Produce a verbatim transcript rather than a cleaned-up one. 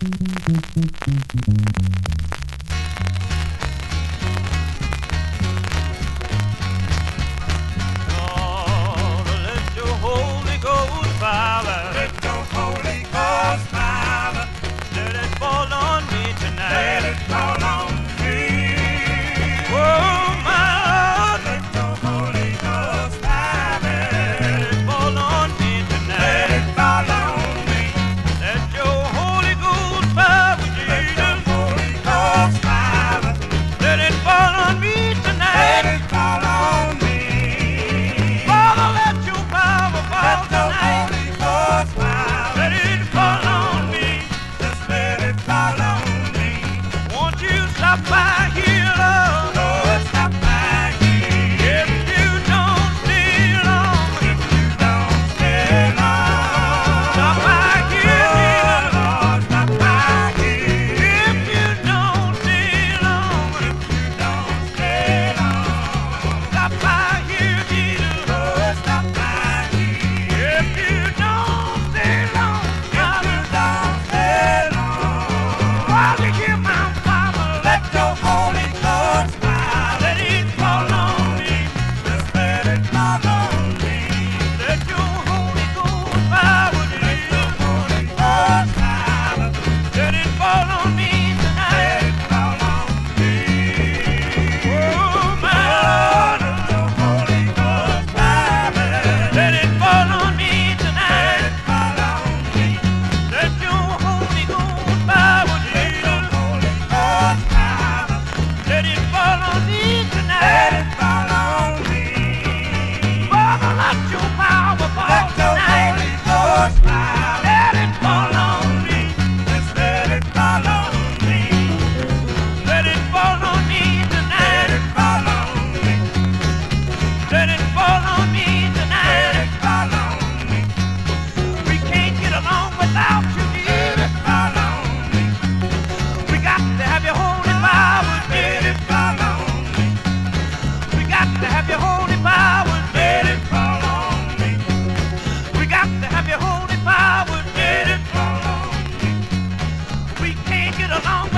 Lord, let your Holy Ghost power, Let your Holy Ghost power, let it fall on me let tonight. it fall on me. Oh, my Lord, Let your Holy Ghost power, let it fall on me let tonight. it fall on me. Let your Holy Ghost power, Let your Jesus, Holy Ghost power, let it fall on me let tonight. it fall on me. Father, let your power fall Let your tonight. Holy Ghost power, Let it fall on me. just let it fall on me. Won't you stop by here, Lord? Lord, stop by here. If you don't stay long, If you don't stay long, stop by here, oh Jesus. Lord, stop by here. If you don't stay long, If you don't stay long, stop by here, Jesus. Lord, stop by here. If you don't stay long, If you don't stay long, while you hear my Father, let your Holy Ghost power, let it fall on me. just let it fall on me. Let your Holy Ghost power, Let your Jesus, Holy Ghost power, let it fall on me let tonight. it fall on me. Oh, my Oh, Lord, let your Holy Ghost power, let it fall on me let tonight. it fall on me. Let your Holy Ghost power, Let your Jesus, Holy Ghost power, let it fall on me let tonight. it fall on me. Father, let your power fall Let your tonight. Holy Ghost power, Let it fall on me. just let it fall on me. Let it fall on me Let tonight. it fall on me. Let it fall on me Let tonight. it fall on me. We can't get along without you, Let Jesus. it fall on me. We got to have your holy power, Let Jesus. it fall on me. We got to have your holy power, Let Jesus. it fall on me. We got to have your holy power, Let Jesus. it fall on me. We can't get along